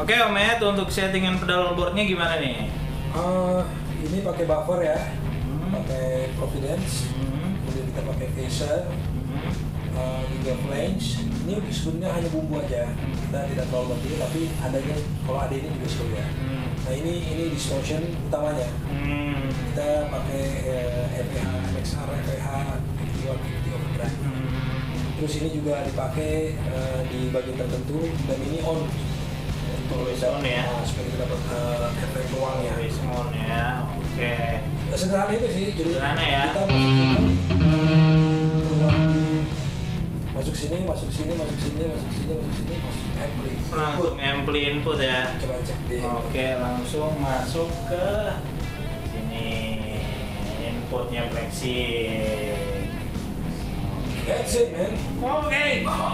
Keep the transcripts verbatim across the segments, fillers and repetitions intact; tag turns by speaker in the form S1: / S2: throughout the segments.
S1: Oke Om Ed, untuk settingan pedal boardnya gimana nih?
S2: Uh, ini pakai buffer ya,
S1: Hmm.
S2: pakai Providence,
S1: Hmm.
S2: kemudian kita pakai Phaser,
S1: Hmm.
S2: uh, juga flange. Ini sebenarnya hanya bumbu aja, kita tidak terlalu banyak, tapi adanya kalau ada ini juga seru ya.
S1: Hmm.
S2: Nah ini ini distortion utamanya.
S1: Hmm.
S2: Kita pakai uh, F P H, M X R, F P H, Overdrive.
S1: Hmm.
S2: Terus ini juga dipakai uh, di bagian tertentu dan ini on. Untuk
S1: Always on ya?
S2: uh, supaya kita dapat uh, efek ruangnya.
S1: Always on ya, oke.
S2: Nah, sederhana itu sih, jadi
S1: Sederhana ya?
S2: kita masuk ruang, masuk sini, masuk sini, masuk sini, masuk sini, masuk sini, masuk ampli.
S1: Langsung ampli input ya.
S2: Coba cek di.
S1: Oke, langsung masuk ke sini inputnya flexing.
S2: That's it, man.
S1: Oke.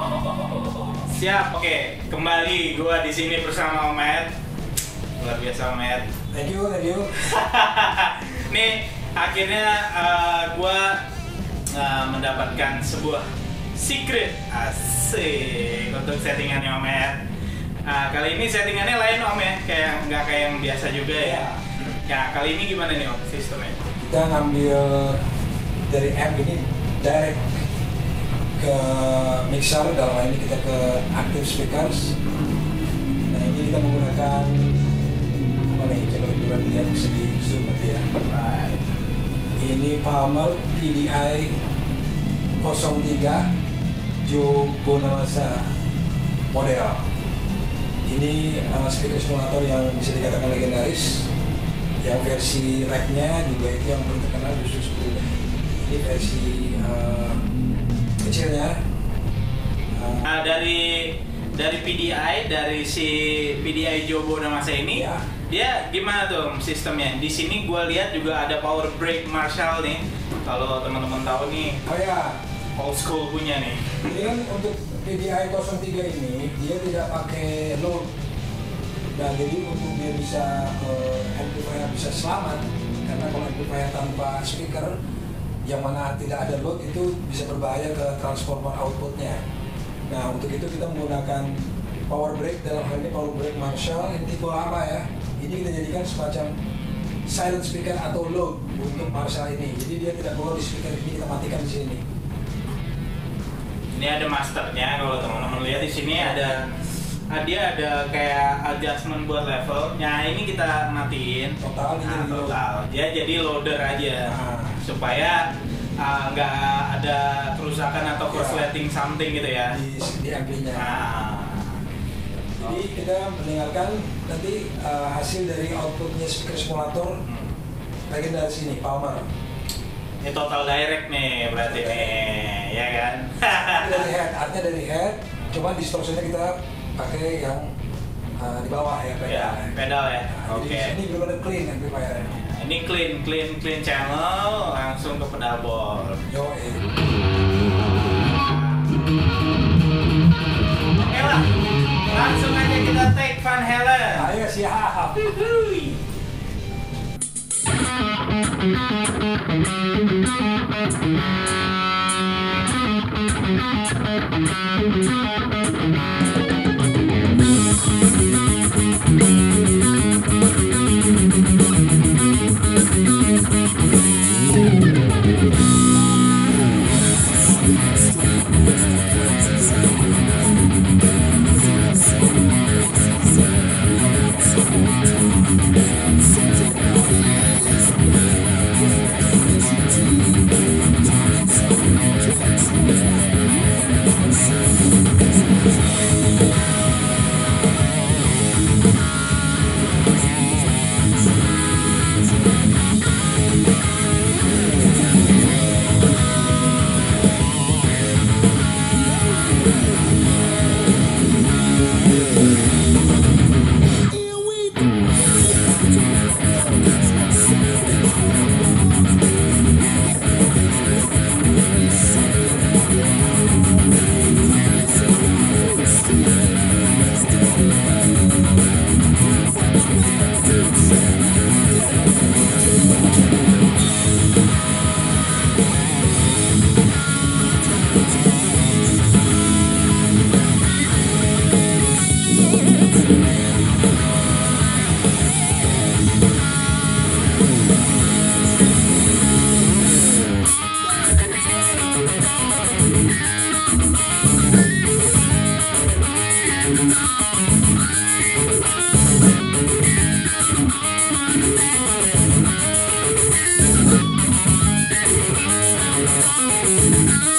S1: Siap, oke. Kembali gua di sini bersama Om Ed. Luar biasa Om Ed.
S2: Thank you, thank you.
S1: Nih, akhirnya uh, gua uh, mendapatkan sebuah secret asik untuk settingannya Om Ed. Uh, kali ini settingannya lain Om ya, kayak nggak kayak yang biasa juga ya. Ya, kali ini gimana nih Om sistemnya?
S2: Kita ngambil dari amp ini direct ke mixer, dalam hal ini kita ke active speakers. Nah ini kita menggunakan apa nih, coba kita lihat segi zoom nanti ya.
S1: Right.
S2: Ini Palmer P D I nol tiga Joe Bonamassa model. Ini uh, speaker simulator yang bisa dikatakan legendaris. Yang versi racknya juga itu yang paling terkenal justru seperti ini. Ini versi uh, kecilnya. Uh,
S1: Nah, dari dari P D I, dari si P D I Joe Bonamassa ini,
S2: Ya.
S1: dia gimana tuh sistemnya? Di sini gue lihat juga ada power brake Marshall nih. Kalau teman-teman tahu nih,
S2: oh ya,
S1: old school punya nih.
S2: ini kan untuk P D I nol tiga ini dia tidak pakai load. Dan jadi untuk dia bisa uh, amplifier bisa selamat, karena kalau amplifier tanpa speaker yang mana tidak ada load itu bisa berbahaya ke transformer outputnya. Nah untuk itu kita menggunakan power brake, dalam hal ini power brake Marshall, ini tipe lama ya. Ini kita jadikan semacam silent speaker atau load untuk Marshall ini. Jadi dia tidak perlu di speaker ini, kita matikan di sini.
S1: Ini ada masternya, kalau teman-teman lihat di sini ada ah, dia ada kayak adjustment buat level. Nah ini kita matiin.
S2: Total ini
S1: Nah,
S2: jadi load.
S1: total. Dia jadi loader aja.
S2: Nah.
S1: Supaya ah, nggak ada kerusakan atau
S2: Ya.
S1: korsleting something gitu ya.
S2: di, di amplinya.
S1: Nah,
S2: Jadi kita mendengarkan nanti uh, hasil dari outputnya speaker simulator
S1: hmm.
S2: bagian dari sini, Palmer.
S1: Ini total direct nih berarti nih, ya kan?
S2: Ini dari head, artinya dari head, cuma distortionnya kita pakai yang uh, di bawah ya, pedal.
S1: Ya, pedal ya.
S2: Nah,
S1: Oke.
S2: Jadi ini benar-benar clean amplifier.
S1: Ini clean, clean, clean channel langsung ke pedal board.
S2: Yo, eh.
S1: Oke lah, langsung aja kita take Van Halen.
S2: Ayo siap.
S1: Wuhui.
S3: We'll be right back.
S1: Bye.